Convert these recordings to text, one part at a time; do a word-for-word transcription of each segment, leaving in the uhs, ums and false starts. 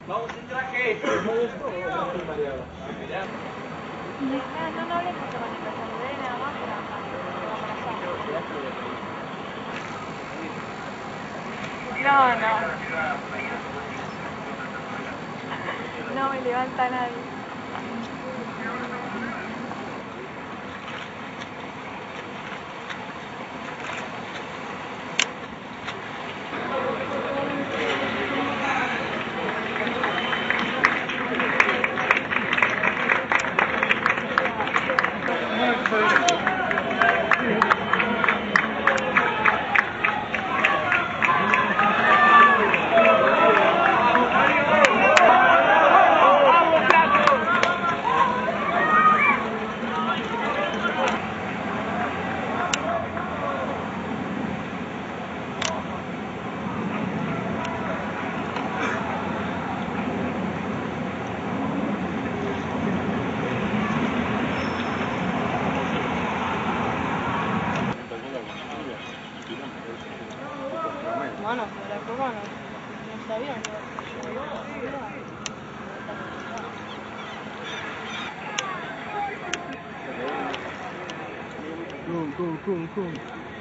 Vamos en traje. No, no, no hables porque con el saludé nada más, pero no, no. No me levanta nadie. Bueno, pero la copa no, no sabían que Cum, cum, cum, cum.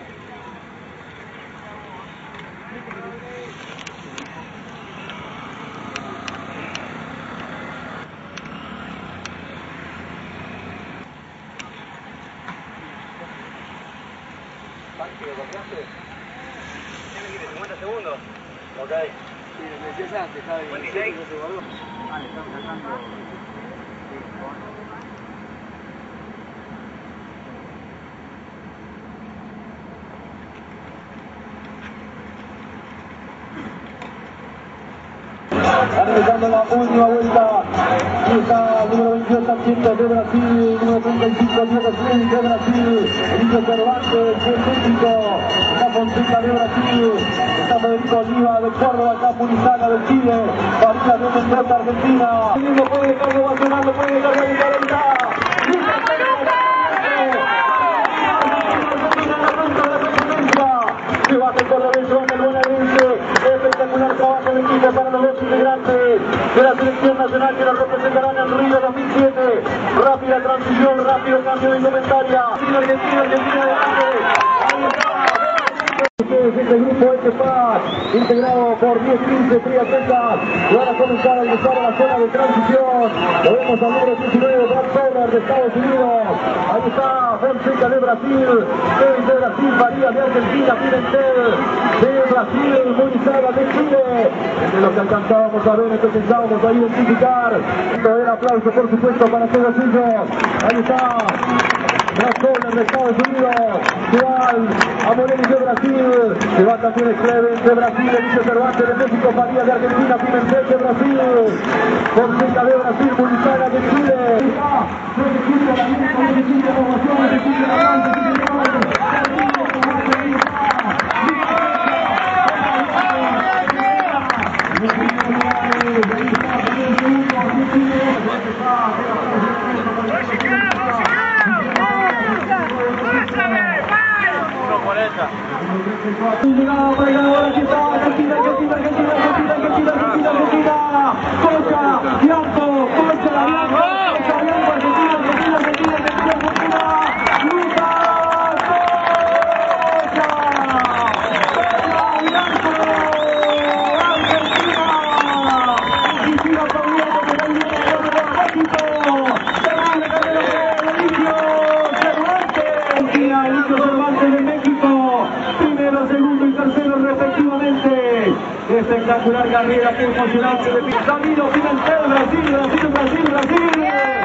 ¿Lo compraste? cincuenta segundos. Ok. Sí, me decías antes, Javi. veintiséis. Ah, le están sacando. Analizando la última vuelta, y está el número veintiocho, Santiago de Brasil, número treinta y cinco, Diego Smith de Brasil, Enrique Cervantes de México, está Fonseca de Brasil, está Federico Oliva de Córdoba, está Purizaga de Chile, Farías de Mendoza, Argentina. El mismo puede dejar de vacionar, lo puede dejar de evitar ahorita. Se va a hacer por la vez, el bonaerense, espectacular trabajo de equipo para los dos integrantes de la selección nacional que nos representarán en Río dos mil siete. Rápida transición, rápido cambio de indumentaria. Argentina, Argentina, Argentina, adelante. Ahí está. Este grupo H P A S, integrado por diez quince triatletas, van a comenzar a ingresar a la zona de transición. Lo vemos al número diecinueve, Brad Fowler de Estados Unidos. Ahí está Fonseca de Brasil, Kevin de Brasil, Farías de Argentina, Pimentel de Brasil, Munizaga de Chile. Entre los que alcanzábamos a ver, empezábamos a identificar. El aplauso, por supuesto, para todos ellos. Ahí está Brad Fowler de Estados Unidos, se va a Morelli de Brasil, se va también Cleven de Brasil, Enrique Cervantes de México, Farías de Argentina, Pimentel de Brasil, Fonseca de Brasil, Munizaga de Chile. Llegada por el ganador, aquí está Argentina, Argentina, Argentina, Argentina, Argentina, Argentina, Argentina, Cocha, Bianco, Cocha, Bianco, Cocha, Bianco, Argentina, Argentina, Argentina, Argentina, Argentina, Lucas Cocha, Cocha, Bianco, Argentina, y siga aplaudiendo que ahí viene el gol de México, termina la carrera de Elicio Cervantes, Argentina, Elicio Cervantes de México, primero, segundo y tercero respectivamente. Espectacular carrera, qué emocionante de Camilo Pimentel, Brasil, Brasil, Brasil, Brasil.